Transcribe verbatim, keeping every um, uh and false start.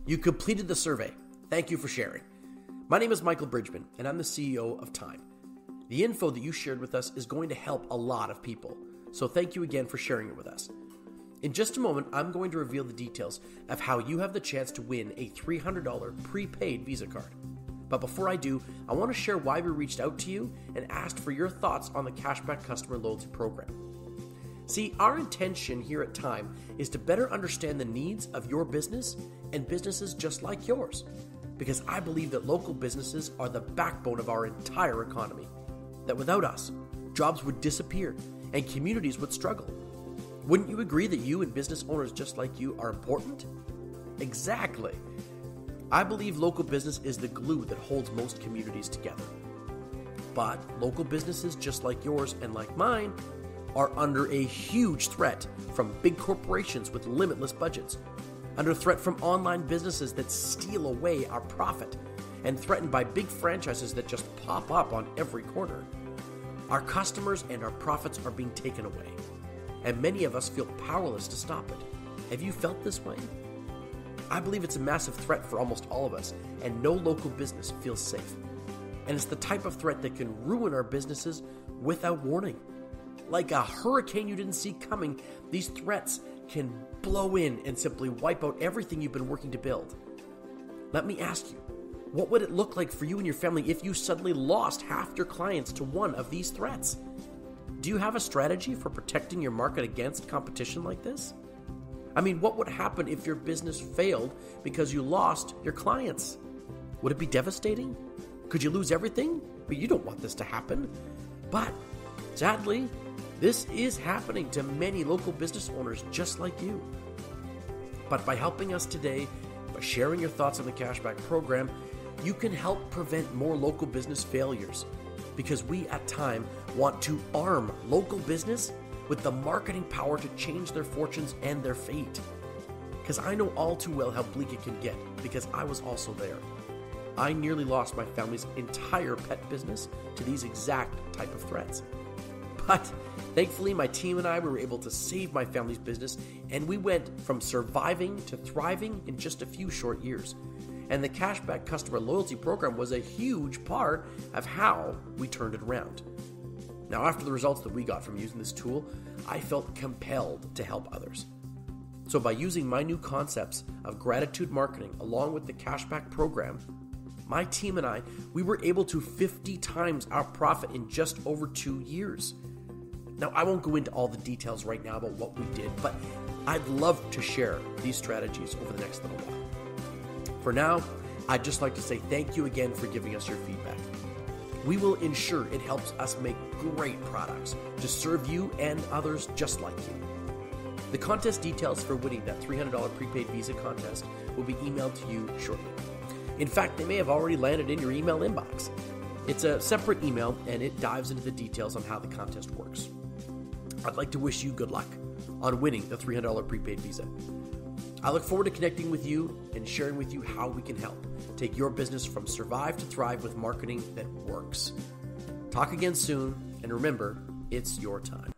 You completed the survey. Thank you for sharing. My name is Michael Bridgman, and I'm the C E O of Time. The info that you shared with us is going to help a lot of people, so thank you again for sharing it with us. In just a moment, I'm going to reveal the details of how you have the chance to win a three hundred dollars prepaid Visa card. But before I do, I want to share why we reached out to you and asked for your thoughts on the Cashback Customer Loyalty Program. See, our intention here at Time is to better understand the needs of your business and businesses just like yours, because I believe that local businesses are the backbone of our entire economy, that without us, jobs would disappear and communities would struggle. Wouldn't you agree that you and business owners just like you are important? Exactly. I believe local business is the glue that holds most communities together. But local businesses just like yours and like mine are under a huge threat from big corporations with limitless budgets, under threat from online businesses that steal away our profit, and threatened by big franchises that just pop up on every corner. Our customers and our profits are being taken away, and many of us feel powerless to stop it. Have you felt this way? I believe it's a massive threat for almost all of us, and no local business feels safe. And it's the type of threat that can ruin our businesses without warning. Like a hurricane you didn't see coming, these threats can blow in and simply wipe out everything you've been working to build. Let me ask you, what would it look like for you and your family if you suddenly lost half your clients to one of these threats? Do you have a strategy for protecting your market against competition like this? I mean, what would happen if your business failed because you lost your clients? Would it be devastating? Could you lose everything? But you don't want this to happen. But sadly, this is happening to many local business owners just like you. But by helping us today, by sharing your thoughts on the Cashback program, you can help prevent more local business failures, because we at Time want to arm local business with the marketing power to change their fortunes and their fate. Because I know all too well how bleak it can get, because I was also there. I nearly lost my family's entire pet business to these exact type of threats. But thankfully, my team and I were able to save my family's business, and we went from surviving to thriving in just a few short years. And the Cashback Customer Loyalty Program was a huge part of how we turned it around. Now, after the results that we got from using this tool, I felt compelled to help others. So by using my new concepts of gratitude marketing along with the Cashback program, my team and I, we were able to fifty times our profit in just over two years. Now, I won't go into all the details right now about what we did, but I'd love to share these strategies over the next little while. For now, I'd just like to say thank you again for giving us your feedback. We will ensure it helps us make great products to serve you and others just like you. The contest details for winning that three hundred dollars prepaid Visa contest will be emailed to you shortly. In fact, they may have already landed in your email inbox. It's a separate email, and it dives into the details on how the contest works. I'd like to wish you good luck on winning the three hundred dollars prepaid Visa. I look forward to connecting with you and sharing with you how we can help take your business from survive to thrive with marketing that works. Talk again soon, and remember, it's your time.